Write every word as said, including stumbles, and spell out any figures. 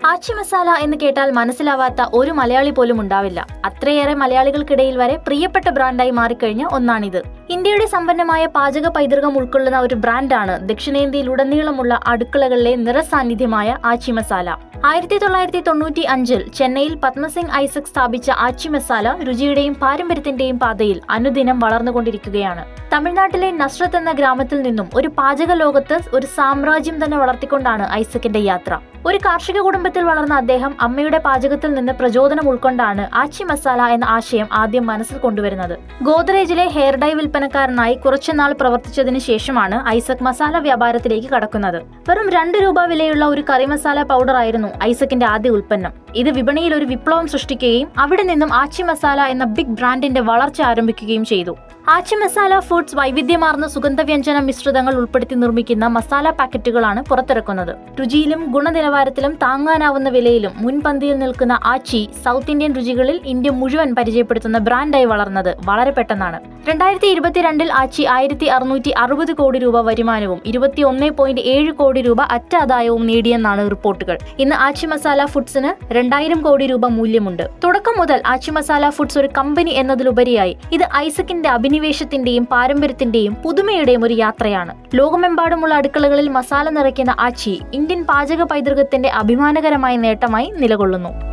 ആച്ചി മസാല എന്ന് കേട്ടാൽ മനസ്സിലാവാത്ത ഒരു മലയാളി പോലും ഉണ്ടാവില്ല. അത്രയേറെ മലയാളികൾക്കിടയിൽ വരെ പ്രിയപ്പെട്ട ബ്രാൻഡായി മാറിക്കഴിഞ്ഞ ഒന്നാണിത്. ഇന്ത്യയുടെ സമ്പന്നമായ പാചക പൈതൃകം ഉൾക്കൊള്ളുന്ന ഒരു ബ്രാൻഡാണ് ദക്ഷിണേന്ത്യയിലുടനീളമുള്ള അടുക്കളകളിലെ നിറസാന്നിധ്യമായ ആച്ചി മസാല. ആയിരത്തി തൊള്ളായിരത്തി തൊണ്ണൂറ്റി അഞ്ചിൽ ചെന്നൈയിൽ പത്മസിംഗ് ഐസക് സ്ഥാപിച്ച ആച്ചി മസാല രുചിയുടെയും പാരമ്പര്യത്തിന്റെയും പാതയിൽ അനുദിനം വളർന്നുകൊണ്ടിരിക്കുകയാണ്. തമിഴ്നാട്ടിലെ നസ്രത്ത് എന്ന ഗ്രാമത്തിൽ നിന്നും ഒരു പാചക ലോകത്ത് ഒരു സാമ്രാജ്യം തന്നെ വളർത്തിക്കൊണ്ടാണ് ഐസക്കിന്റെ യാത്ര. ഒരു കാർഷിക കുടുംബത്തിൽ വളർന്ന അദ്ദേഹം അമ്മയുടെ പാചകത്തിൽ നിന്ന് പ്രചോദനം ഉൾക്കൊണ്ടാണ് ആച്ചി മസാല എന്ന ആശയം ആദ്യം മനസ്സിൽ കൊണ്ടുവരുന്നത്. ഗോദ്രേജിലെ ഹെയർ ഡൈ വിൽപ്പനക്കാരനായി കുറച്ചുനാൾ പ്രവർത്തിച്ചതിന് ശേഷമാണ് ഐസക് മസാല വ്യാപാരത്തിലേക്ക് കടക്കുന്നത്. വെറും രണ്ട് രൂപ വിലയുള്ള ഒരു കറി മസാല പൗഡർ ആയിരുന്നു ഐസക്കിന്റെ ആദ്യ ഉൽപ്പന്നം. ഇത് വിപണിയിൽ ഒരു വിപ്ലവം സൃഷ്ടിക്കുകയും അവിടെ നിന്നും ആച്ചി മസാല എന്ന ബിഗ് ബ്രാൻഡിന്റെ വളർച്ച ആരംഭിക്കുകയും ചെയ്തു. ആച്ചി മസാല ഫുഡ്സ് വൈവിധ്യമാർന്ന സുഗന്ധവ്യഞ്ജന മിശ്രിതങ്ങൾ ഉൾപ്പെടുത്തി നിർമ്മിക്കുന്ന മസാല പാക്കറ്റുകളാണ് പുറത്തിറക്കുന്നത്. രുചിയിലും ഗുണനിലവാരത്തിലും താങ്ങാനാവുന്ന വിലയിലും മുൻപന്തിയിൽ നിൽക്കുന്ന ആച്ചി സൗത്ത് ഇന്ത്യൻ രുചികളിൽ ഇന്ത്യ മുഴുവൻ പരിചയപ്പെടുത്തുന്ന ബ്രാൻഡായി വളർന്നത് വളരെ പെട്ടെന്നാണ്. രണ്ടായിരത്തി ഇരുപത്തിരണ്ടിൽ ആച്ചി ആയിരത്തി അറുന്നൂറ്റി അറുപത് കോടി രൂപ വരുമാനവും ഇരുപത്തി ഒന്ന് പോയിന്റ് ഏഴ് കോടി രൂപ അറ്റാദായവും നേടിയെന്നാണ് റിപ്പോർട്ടുകൾ. ഇന്ന് ആച്ചി മസാല ഫുഡ്സിന് രണ്ടായിരം കോടി രൂപ മൂല്യമുണ്ട്. തുടക്കം മുതൽ ആച്ചി മസാല ഫുഡ്സ് ഒരു കമ്പനി എന്നതിലുപരിയായി ഇത് ഐസക്കിന്റെ അഭിനിവേശത്തിന്റെയും പാരമ്പര്യത്തിന്റെയും പുതുമയുടെയും ഒരു യാത്രയാണ്. ലോകമെമ്പാടുമുള്ള അടുക്കളകളിൽ മസാല നിറയ്ക്കുന്ന ആച്ചി ഇന്ത്യൻ പാചക പൈതൃകത്തിന്റെ അഭിമാനകരമായ നേട്ടമായി നിലകൊള്ളുന്നു.